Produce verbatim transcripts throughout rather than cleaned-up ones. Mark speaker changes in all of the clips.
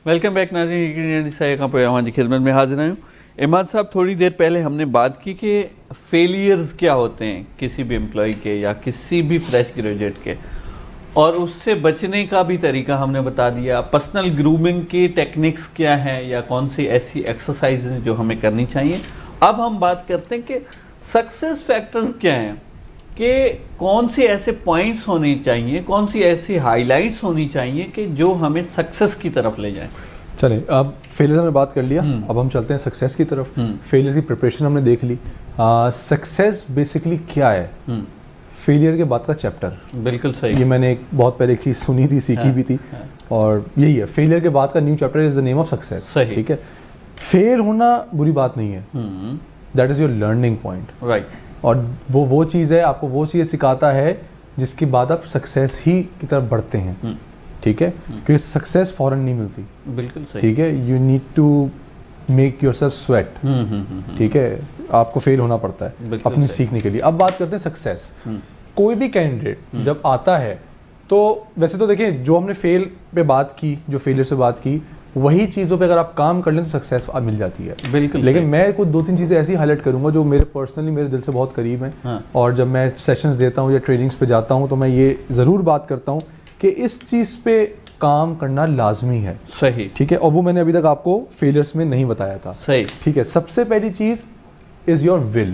Speaker 1: Welcome back नाज़रीन की खिदमत में हाजिर हूँ। इमाद साहब, थोड़ी देर पहले हमने बात की कि फेलियर्स क्या होते हैं किसी भी एम्प्लॉय के या किसी भी फ्रेश ग्रेजुएट के, और उससे बचने का भी तरीका हमने बता दिया। पर्सनल ग्रूमिंग की टेक्निक्स क्या हैं या कौन सी ऐसी एक्सरसाइज हैं जो हमें करनी चाहिए। अब हम बात करते हैं कि सक्सेस फैक्टर्स क्या हैं, कि कौन से ऐसे पॉइंट्स होने चाहिए, कौन सी ऐसी हाइलाइट्स होनी चाहिए कि जो हमें सक्सेस की तरफ ले जाएं।
Speaker 2: चलिए, अब फेलियर हमने बात कर लिया, अब हम चलते हैं सक्सेस की तरफ। फेलियर की प्रिपरेशन हमने देख ली। सक्सेस बेसिकली क्या है, फेलियर के बाद का चैप्टर।
Speaker 1: बिल्कुल सही।
Speaker 2: ये मैंने एक बहुत पहले एक चीज़ सुनी थी, सीखी हाँ, भी थी हाँ। और यही है, फेलियर के बाद का new chapter is the name of success. ठीक है, फेल होना बुरी बात नहीं है, that is your learning point. Right. और वो वो चीज़ है, आपको वो चीज़ सिखाता है जिसके बाद आप सक्सेस ही की तरफ बढ़ते हैं। ठीक है, क्योंकि सक्सेस फौरन नहीं मिलती। बिल्कुल सही। ठीक है, you need to make yourself sweat. ठीक है, आपको फेल होना पड़ता है अपनी सीखने के लिए। अब बात करते हैं सक्सेस। कोई भी कैंडिडेट जब आता है, तो वैसे तो देखिए, जो हमने फेल पे बात की, जो फेलियर से बात की, वही चीज़ों पे अगर आप काम कर लें तो सक्सेस आप मिल जाती है। बिल्कुल। लेकिन मैं कुछ दो तीन चीज़ें ऐसी हाईलाइट करूंगा जो मेरे पर्सनली मेरे दिल से बहुत करीब हैं। हाँ। और जब मैं सेशंस देता हूँ या ट्रेनिंग्स पे जाता हूँ तो मैं ये ज़रूर बात करता हूँ कि इस चीज़ पे काम करना लाजमी है। सही। ठीक है, और वो मैंने अभी तक आपको फेलियर्स में नहीं बताया था। सही। ठीक है, सबसे पहली चीज़ इज़ योर विल।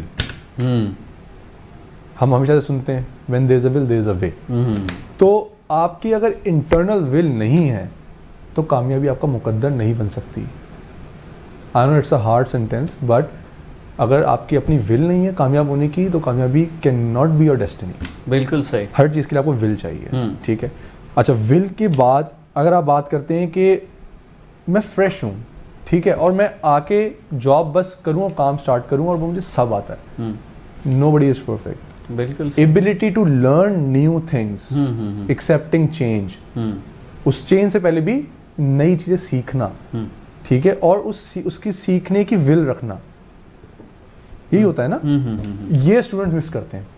Speaker 2: हम हमेशा से सुनते हैं when there is a will there is a way. तो आपकी अगर इंटरनल विल नहीं है तो कामयाबी आपका मुकद्दर नहीं बन सकती। I know it's a hard sentence, but अगर आपकी अपनी विल नहीं है कामयाब होने की तो कामयाबी cannot be your destiny. बिल्कुल सही। हर चीज़ के लिए आपको विल चाहिए। ठीक है, अच्छा, विल के बाद अगर आप बात करते हैं कि मैं फ्रेश हूँ, ठीक है, और मैं आके जॉब बस करूँ और काम स्टार्ट करूँ और वो मुझे सब आता है। Nobody is perfect. बिल्कुल। Ability to learn new things, accepting change, उस चेंज से पहले भी नई चीजें सीखना। ठीक है, और उस उसकी सीखने की विल रखना, यही होता है ना। ये स्टूडेंट्स मिस करते हैं।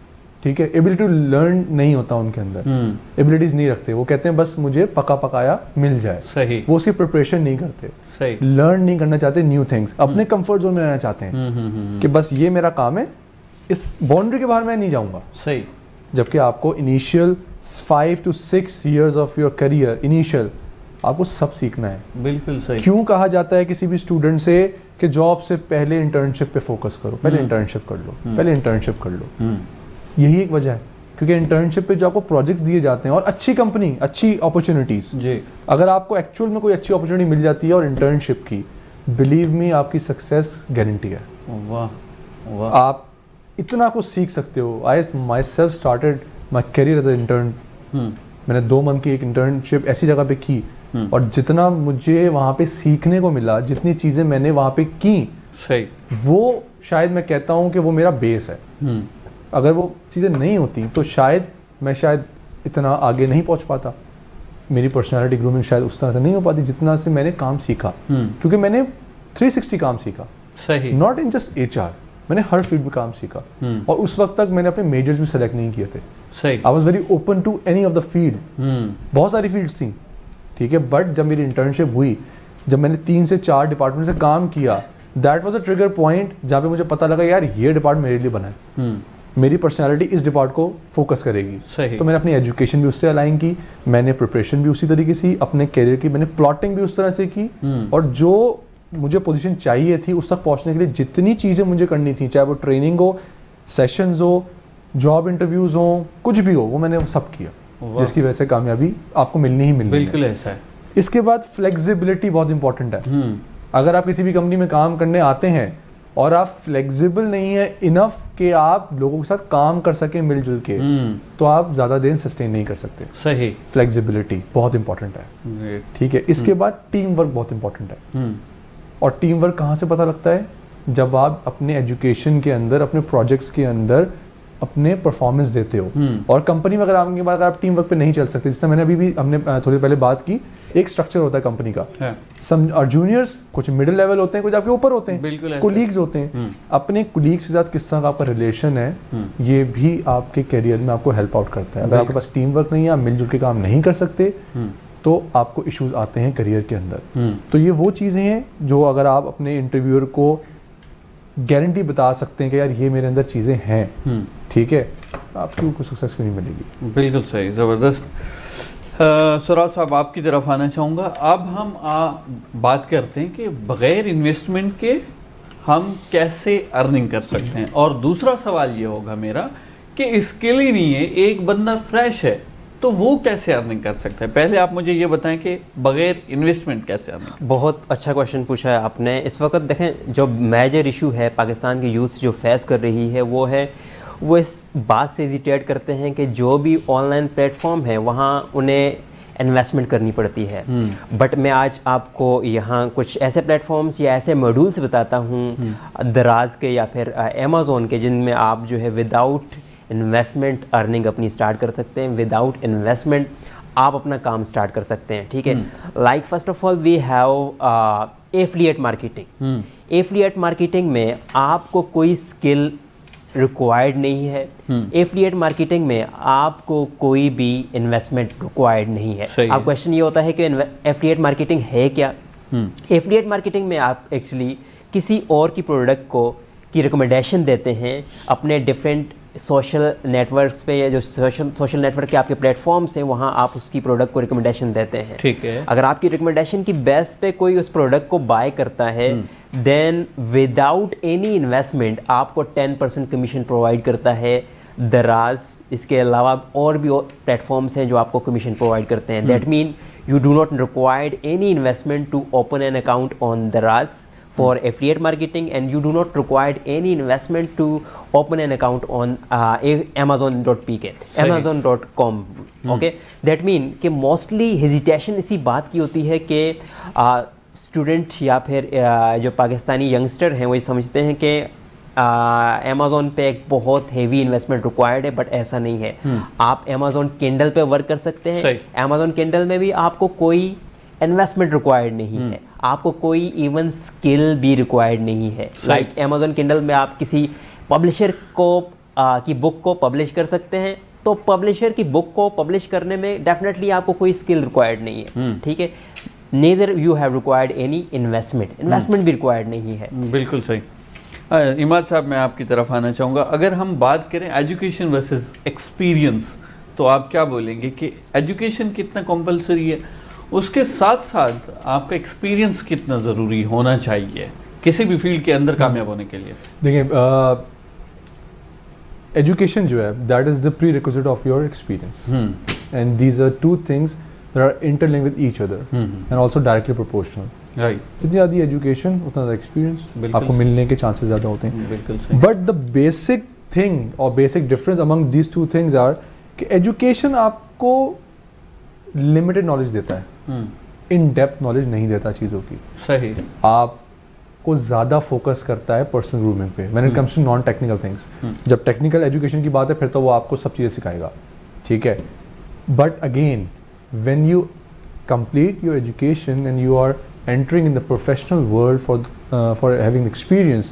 Speaker 2: ठीक है, एबिलिटी टू लर्न नहीं होता उनके अंदर, एबिलिटीज नहीं रखते। वो कहते हैं बस मुझे पका पकाया मिल जाए। सही। वो उसकी प्रिपरेशन नहीं करते। सही। लर्न नहीं करना चाहते न्यू थिंग्स, अपने कंफर्ट जोन में रहना चाहते हैं कि बस ये मेरा काम है, इस बाउंड्री के बाहर मैं नहीं जाऊंगा। सही। जबकि आपको initial five to six years of your career, initial आपको सब सीखना है। बिल्कुल सही। क्यों कहा जाता है किसी भी स्टूडेंट से कि जॉब से पहले इंटर्नशिप पे फोकस करो, पहले इंटर्नशिप कर लो, पहले इंटर्नशिप कर लो। यही एक वजह है, क्योंकि इंटर्नशिप पे जो आपको प्रोजेक्ट्स दिए जाते हैं और अच्छी कंपनी, अच्छी अपॉर्चुनिटीज, जी, अगर आपको एक्चुअल में कोई अच्छी अपॉर्चुनिटी मिल जाती है और इंटर्नशिप की, बिलीव मी आपकी सक्सेस गारंटी है। वाह वाह। आप इतना कुछ सीख सकते हो। I myself started my career as a intern. मैंने दो मंथ की एक इंटर्नशिप ऐसी जगह पे की और जितना मुझे वहाँ पे सीखने को मिला, जितनी चीज़ें मैंने वहाँ पे की, सही, वो शायद मैं कहता हूँ कि वो मेरा बेस है। अगर वो चीज़ें नहीं होती तो शायद मैं शायद इतना आगे नहीं पहुँच पाता। मेरी पर्सनालिटी ग्रूमिंग शायद उस तरह से नहीं हो पाती जितना से मैंने काम सीखा, क्योंकि मैंने थ्री सिक्सटी काम सीखा। सही। Not in just H R, मैंने हर फील्ड में काम सीखा। और उस वक्त तक मैंने अपने मेजर्स भी सेलेक्ट नहीं किए थे। सही। I was very open to any of the field. बहुत सारी फील्ड्स थी। ठीक है, बट जब मेरी इंटर्नशिप हुई, जब मैंने तीन से चार डिपार्टमेंट से काम किया, that was a trigger point जहाँ पे मुझे पता लगा यार ये डिपार्टमेंट मेरे लिए बना है। मेरी पर्सनालिटी इस डिपार्ट को फोकस करेगी। सही। तो मैंने अपनी एजुकेशन भी उससे अलाइन की, मैंने प्रिपरेशन भी उसी तरीके से, अपने करियर की मैंने प्लॉटिंग भी उस तरह से की, और जो मुझे पोजीशन चाहिए थी उस तक पहुंचने के लिए जितनी चीज़ें मुझे करनी थी, चाहे वो ट्रेनिंग हो, सेशंस हो, जॉब इंटरव्यूज हो, कुछ भी हो, वो मैंने सब किया, जिसकी वजह से कामयाबी आपको मिलनी ही मिलनी है। बिल्कुल ऐसा है। इसके बाद फ्लेक्सिबिलिटी बहुत इंपॉर्टेंट है। अगर आप किसी भी कंपनी में काम करने आते हैं और आप फ्लेक्सिबल नहीं है इनफ कि आप लोगों के साथ काम कर सकें मिलजुल के, तो आप ज़्यादा देर सस्टेन नहीं कर सकते। सही। फ्लेक्सिबिलिटी बहुत इंपॉर्टेंट है। ठीक है, इसके बाद टीम वर्क बहुत इंपॉर्टेंट है। और टीम वर्क कहाँ से पता लगता है? जब आप अपने एजुकेशन के अंदर, अपने प्रोजेक्ट्स के अंदर अपने परफॉर्मेंस देते हो। और कंपनी में अगर आपके बाद आप टीम वर्क पे नहीं चल सकते, जिससे मैंने अभी भी हमने थोड़ी पहले बात की, एक स्ट्रक्चर होता है कंपनी का। सम और जूनियर्स, कुछ मिडिल लेवल होते हैं, कुछ आपके ऊपर होते हैं, कोलीग्स होते हैं। अपने कोलीग्स के साथ किस तरह का आपका रिलेशन है, ये भी आपके करियर में आपको हेल्प आउट करता है। अगर आपके पास टीम वर्क नहीं है, आप मिलजुल के काम नहीं कर सकते, तो आपको इश्यूज आते हैं करियर के अंदर। तो ये वो चीज़ें हैं जो अगर आप अपने इंटरव्यूअर को गारंटी बता सकते हैं कि यार ये मेरे अंदर चीज़ें हैं, ठीक है, आपकी उनको सक्सेस क्यों नहीं मिलेगी।
Speaker 1: बिल्कुल सही, ज़बरदस्त। सौरभ साहब आपकी तरफ आना चाहूँगा। अब हम आ, बात करते हैं कि बग़ैर इन्वेस्टमेंट के हम कैसे अर्निंग कर सकते हैं, और दूसरा सवाल ये होगा मेरा कि स्किल ही नहीं है, एक बंदा फ्रेश है तो वो कैसे अर्निंग कर सकता है। पहले आप मुझे ये बताएं कि बगैर इन्वेस्टमेंट कैसे अर्निंग।
Speaker 3: बहुत अच्छा क्वेश्चन पूछा है आपने। इस वक्त देखें जो मेजर इशू है पाकिस्तान की यूथ जो फेस कर रही है वो है वो इस बात से हेजिटेट करते हैं कि जो भी ऑनलाइन प्लेटफॉर्म है वहाँ उन्हें इन्वेस्टमेंट करनी पड़ती है। बट मैं आज आपको यहाँ कुछ ऐसे प्लेटफॉर्म्स या ऐसे मॉड्यूल्स बताता हूँ दराज के या फिर अमेज़ॉन के, जिनमें आप जो है विदाउट इन्वेस्टमेंट अर्निंग अपनी स्टार्ट कर सकते हैं। विदाउट इन्वेस्टमेंट आप अपना काम स्टार्ट कर सकते हैं, ठीक है। Like first of all we have affiliate marketing. Affiliate marketing में आपको कोई स्किल रिक्वायर्ड नहीं है। एफिलिएट मार्केटिंग में आपको कोई भी इन्वेस्टमेंट रिक्वायर्ड नहीं है। अब क्वेश्चन ये होता है कि एफिलिएट मार्केटिंग है क्या। एफिलिएट मार्केटिंग में आप एक्चुअली किसी और की प्रोडक्ट को की रिकमेंडेशन देते हैं अपने डिफरेंट सोशल नेटवर्क्स पे, या जो सोशल सोशल नेटवर्क के आपके प्लेटफॉर्म्स हैं वहाँ आप उसकी प्रोडक्ट को रिकमेंडेशन देते हैं,
Speaker 1: ठीक है।
Speaker 3: अगर आपकी रिकमेंडेशन की बेस पे कोई उस प्रोडक्ट को बाय करता है देन विदाउट एनी इन्वेस्टमेंट आपको टेन परसेंट कमीशन प्रोवाइड करता है दराज। इसके अलावा और भी प्लेटफॉर्म्स हैं जो आपको कमीशन प्रोवाइड करते हैं। That mean you do not required any investment to open an account on Daraz for affiliate marketing, and you do not require any investment to open an account on uh, amazon dot p k, amazon dot com, okay। that mean कि mostly hesitation इसी बात की होती है कि student uh, या फिर uh, जो पाकिस्तानी यंगस्टर हैं वो ये समझते हैं कि अमेज़ॉन uh, पे एक बहुत हेवी इन्वेस्टमेंट रिक्वायर्ड है, बट ऐसा नहीं है। hmm. आप अमेज़ॉन किंडल पे वर्क कर सकते हैं। अमेज़ॉन किंडल में भी आपको कोई इन्वेस्टमेंट रिक्वायर्ड नहीं hmm. है, आपको कोई इवन स्किल भी रिक्वायर्ड नहीं है। लाइक अमेज़ॉन किंडल में आप किसी पब्लिशर को आ, की बुक को पब्लिश कर सकते हैं, तो पब्लिशर की बुक को पब्लिश करने में डेफिनेटली आपको कोई स्किल रिक्वायर्ड नहीं है, ठीक है। Neither you have required any investment, investment भी रिक्वायर्ड नहीं है।
Speaker 1: बिल्कुल सही। इमाद साहब मैं आपकी तरफ आना चाहूँगा। अगर हम बात करें एजुकेशन वर्सेस एक्सपीरियंस, तो आप क्या बोलेंगे कि एजुकेशन कितना कंपलसरी है, उसके साथ साथ आपका एक्सपीरियंस कितना ज़रूरी होना चाहिए किसी भी फील्ड के अंदर कामयाब होने के लिए?
Speaker 2: देखिए, एजुकेशन जो है that is the prerequisite of your experience, and these are two things that are interlinked with each other and also directly proportional. Right, जितनी ज़्यादा एजुकेशन उतना ज़्यादा एक्सपीरियंस आपको मिलने के चांसेस ज़्यादा होते हैं। बिल्कुल। बट द बेसिक थिंग और basic difference among these two things are कि एजुकेशन आपको लिमिटेड नॉलेज देता है, इन डेप्थ नॉलेज नहीं देता चीज़ों की। सही। आपको ज़्यादा फोकस करता है पर्सनल ग्रूमिंग पे when it comes to non technical things. जब टेक्निकल एजुकेशन की बात है फिर तो वो आपको सब चीज़ें सिखाएगा, ठीक है। But again when you complete your education and you are entering in the professional world for for having experience,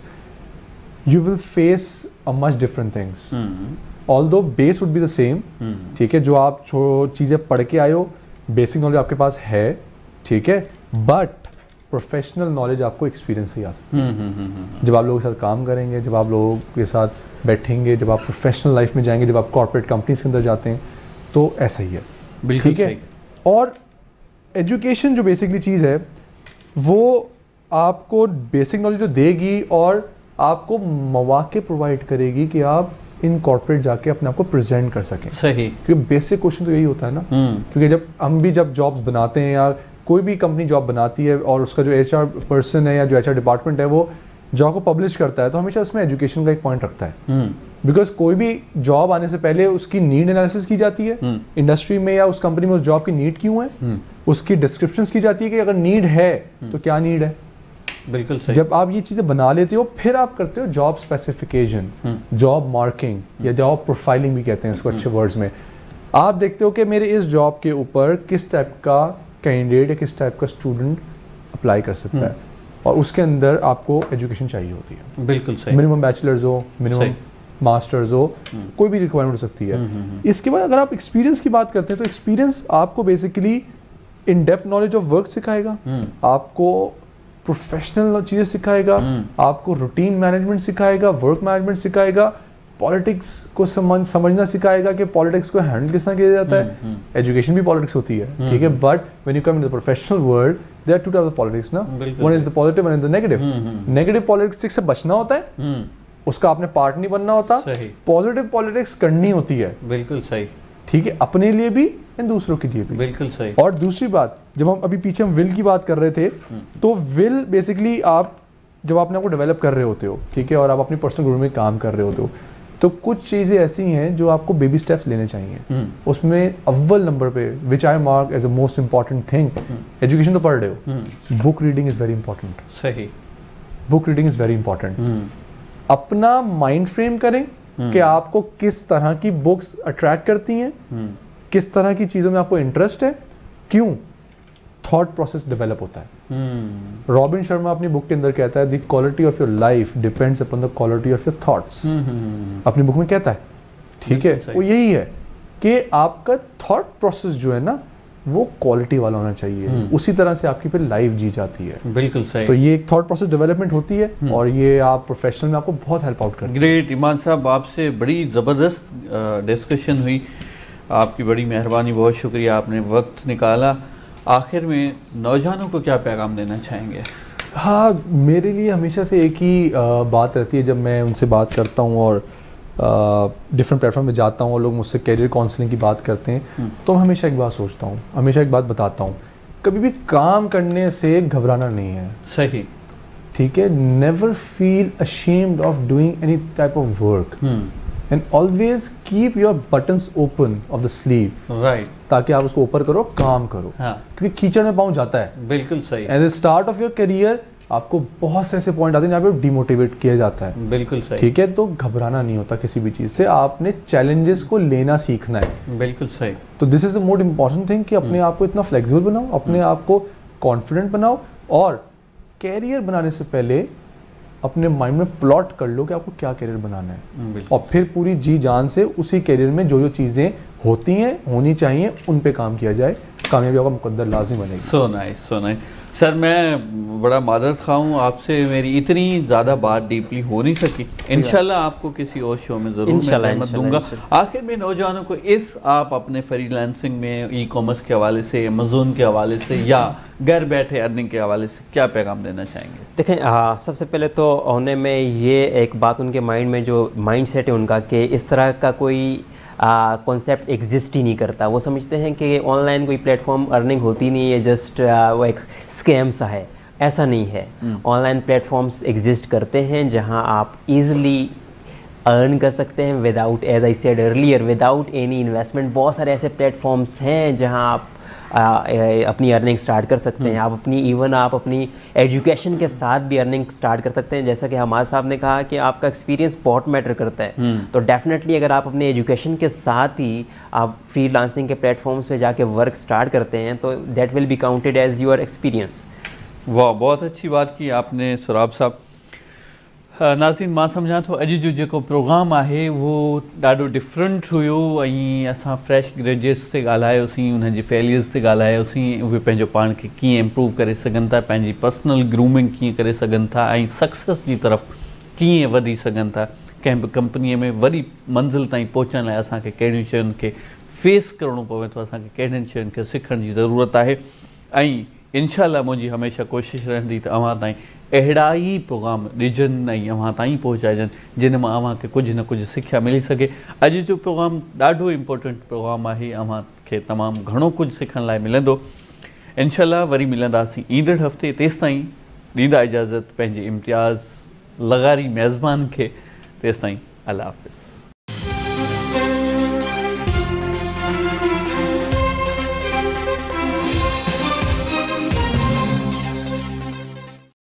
Speaker 2: you will face a much different things. Although base would be the same, ठीक है, जो आप जो चीज़ें पढ़ के आए हो बेसिक नॉलेज आपके पास है, ठीक है, बट प्रोफेशनल नॉलेज आपको एक्सपीरियंस से ही आ सकती है। जब आप लोगों के साथ काम करेंगे, जब आप लोगों के साथ बैठेंगे, जब आप प्रोफेशनल लाइफ में जाएंगे, जब आप कॉर्पोरेट कंपनीज के अंदर जाते हैं, तो ऐसा ही है, ठीक है। और एजुकेशन जो बेसिकली चीज़ है वो आपको बेसिक नॉलेज तो देगी और आपको मौके प्रोवाइड करेगी कि आप इन कॉर्पोरेट जाके अपने आप को प्रेजेंट कर सकें। सही, क्योंकि बेसिक क्वेश्चन तो यही होता है ना। क्योंकि जब हम भी जब जॉब्स बनाते हैं या कोई भी कंपनी जॉब बनाती है और उसका जो एचआर पर्सन है या जो एचआर डिपार्टमेंट है वो जॉब को पब्लिश करता है, तो हमेशा उसमें एजुकेशन का एक पॉइंट रखता है। बिकॉज कोई भी जॉब आने से पहले उसकी नीड एनालिसिस की जाती है इंडस्ट्री में या उस कंपनी में उस जॉब की नीड क्यों है, उसकी डिस्क्रिप्शंस की जाती है कि अगर नीड है तो क्या नीड है। बिल्कुल सही। जब आप ये चीज़ें बना लेते हो फिर आप करते हो जॉब स्पेसिफिकेशन, जॉब मार्किंग या जॉब प्रोफाइलिंग भी कहते हैं इसको अच्छे वर्ड्स में। आप देखते हो कि मेरे इस जॉब के ऊपर किस टाइप का कैंडिडेट या किस टाइप का स्टूडेंट अप्लाई कर सकता है, और उसके अंदर आपको एजुकेशन चाहिए होती है। बिल्कुल सही। मिनिमम बैचलर्स हो, मिनिमम मास्टर्स हो, कोई भी रिक्वायरमेंट हो सकती है। इसके बाद अगर आप एक्सपीरियंस की बात करते हैं तो एक्सपीरियंस आपको basically in depth knowledge of work सिखाएगा, आपको प्रोफेशनल चीज़ें सिखाएगा, आपको रूटीन मैनेजमेंट सिखाएगा, वर्क मैनेजमेंट सिखाएगा, पॉलिटिक्स को समझ समझना सिखाएगा कि पॉलिटिक्स को हैंडल किस तरह किया जाता है। एजुकेशन भी पॉलिटिक्स होती है, ठीक है, but when you come in the professional world there are two types of politics ना, one is the positive, one is the negative. Negative politics से बचना होता है, उसका आपने पार्ट नहीं बनना होता, पॉजिटिव पॉलिटिक्स करनी होती है।
Speaker 1: बिल्कुल सही,
Speaker 2: ठीक है, अपने लिए भी एंड दूसरों के लिए भी।
Speaker 1: बिल्कुल सही।
Speaker 2: और दूसरी बात, जब हम अभी पीछे हम विल की बात कर रहे थे, तो विल बेसिकली आप जब आपने आपको डेवलप कर रहे होते हो, ठीक है, और आप अपनी पर्सनल ग्रोथ में काम कर रहे होते हो, तो कुछ चीज़ें ऐसी हैं जो आपको बेबी स्टेप्स लेने चाहिए। उसमें अव्वल नंबर पे which I mark as a most important thing, education तो पढ़ रहे हो, book reading is very important.
Speaker 1: सही,
Speaker 2: book reading is very important. अपना माइंड फ्रेम करें कि आपको किस तरह की बुक्स अट्रैक्ट करती हैं, किस तरह की चीज़ों में आपको इंटरेस्ट है, क्यों थॉट प्रोसेस डेवलप होता है। रॉबिन शर्मा अपनी बुक के अंदर कहता है the quality of your life depends upon the quality of your thoughts, अपनी बुक में कहता है, ठीक है, वो यही है कि आपका थॉट प्रोसेस जो है ना वो क्वालिटी वाला होना चाहिए, उसी तरह से आपकी फिर लाइफ जी जाती है।
Speaker 1: बिल्कुल सही।
Speaker 2: तो ये एक थॉट प्रोसेस डेवलपमेंट होती है और ये आप प्रोफेशनल में आपको बहुत हेल्प आउट करती है।
Speaker 1: ग्रेट ईमान साहब, आपसे बड़ी ज़बरदस्त डिस्कशन हुई, आपकी बड़ी मेहरबानी, बहुत शुक्रिया, आपने वक्त निकाला। आखिर में नौजवानों को क्या पैगाम देना चाहेंगे?
Speaker 2: हाँ, मेरे लिए हमेशा से एक ही आ, बात रहती है जब मैं उनसे बात करता हूँ और डिफरेंट प्लेटफॉर्म में जाता हूँ और लोग मुझसे कैरियर काउंसलिंग की बात करते हैं, तो मैं हमेशा एक बात सोचता हूँ, हमेशा एक बात बताता हूँ, कभी भी काम करने से घबराना नहीं है।
Speaker 1: सही,
Speaker 2: ठीक है, never feel ashamed of doing any type of work and always keep your buttons open of the sleeve,
Speaker 1: right,
Speaker 2: ताकि आप उसको ऊपर करो, काम करो।
Speaker 1: हाँ,
Speaker 2: क्योंकि कीचड़ में पाँव जाता है।
Speaker 1: बिल्कुल सही।
Speaker 2: At the start of your career आपको बहुत से ऐसे पॉइंट आते हैं जहाँ पे डिमोटिवेट किया जाता है।
Speaker 1: बिल्कुल सही।
Speaker 2: ठीक है, तो घबराना नहीं होता किसी भी चीज़ से, आपने चैलेंजेस को लेना सीखना है।
Speaker 1: बिल्कुल सही।
Speaker 2: तो this is the most important thing कि अपने आप को इतना फ्लेक्सिबल बनाओ, अपने आप को कॉन्फिडेंट बनाओ और कैरियर बनाने से पहले अपने माइंड में प्लॉट कर लो कि आपको क्या कैरियर बनाना है और फिर पूरी जी जान से उसी कैरियर में जो जो चीज़ें होती हैं, होनी चाहिए, उन पे काम किया जाए, कामयाबी का मुकद्दर लाजिम बनेगी।
Speaker 1: So nice, so nice. Sir, मैं बड़ा मादरत खा हूँ, आपसे मेरी इतनी ज़्यादा बात डीपली हो नहीं सकी। इंशाल्लाह आपको किसी और शो में ज़रूर मैं रहमत दूंगा। आखिर में नौजवानों को इस आप अपने फ्रीलांसिंग में, ई कॉमर्स के हवाले से, अमेज़ोन के हवाले से या घर बैठे अर्निंग के हवाले से क्या पैगाम देना चाहेंगे?
Speaker 3: देखें, हाँ, सबसे पहले तो होने में ये एक बात उनके माइंड में, जो माइंड सेट है उनका, कि इस तरह का कोई कॉन्सेप्ट एग्जिस्ट ही नहीं करता। वो समझते हैं कि ऑनलाइन कोई प्लेटफॉर्म अर्निंग होती नहीं है, जस्ट वो एक स्कैम सा है। ऐसा नहीं है। ऑनलाइन प्लेटफॉर्म्स एग्जिस्ट करते हैं जहां आप इजीली अर्न कर सकते हैं without, as I said earlier, without any investment. बहुत सारे ऐसे प्लेटफॉर्म्स हैं जहां आप आ, अपनी अर्निंग स्टार्ट कर सकते हैं। आप अपनी इवन आप अपनी एजुकेशन के साथ भी अर्निंग स्टार्ट कर सकते हैं। जैसा कि हमारे साहब ने कहा कि आपका एक्सपीरियंस बहुत मैटर करता है, तो डेफिनेटली अगर आप अपने एजुकेशन के साथ ही आप फ्रीलांसिंग के प्लेटफॉर्म्स पे जाके वर्क स्टार्ट करते हैं तो that will be counted as your experience.
Speaker 1: वाह, बहुत अच्छी बात की आपने सुराब साहब। नाज़रीन, मां सम्झां थो अॼु जो जेको प्रोग्राम आहे वो ॾाढो डिफरेंट हुयो ऐं असां फ्रेश ग्रेजुएट्स ते ॻाल्हायोसीं, उन्हनि जी फेलियर्स ते ॻाल्हायोसीं, उहे पंहिंजो पाण खे कीअं इम्प्रूव करे सघनि था, पंहिंजी पर्सनल ग्रूमिंग कीअं करे सघनि था ऐं सक्सेस जी तरफ़ कीअं वधी सघनि था। कंहिं बि कंपनीअ में वॾी मंज़िल ताईं पहुचण लाइ असांखे कहिड़ियूं शयुनि खे फेस करिणो पवे थो, असांखे कहिड़ियुनि शयुनि खे सिखण जी ज़रूरत आहे। ऐं इंशाल्लाह मुंहिंजी हमेशह कोशिशि रहंदी त अव्हां ताईं अहिड़ा ई प्रोग्राम ॾिजनि ऐं अव्हां ताईं पहुचाइजनि जिन मां अव्हांखे कुझु न कुझु सिखिया मिली सघे। अॼु जो प्रोग्राम ॾाढो इम्पोर्टेंट प्रोग्राम आहे, अव्हांखे तमामु घणो कुझु सिखण लाइ मिलंदो। इंशाल्लाह वरी मिलंदासीं ईंदड़ हफ़्ते। तेसि ताईं ॾींदा इजाज़त पंहिंजे इम्तियाज़ लगारी मेज़बान खे। तेसि ताईं अल्लाह हाफ़िज़।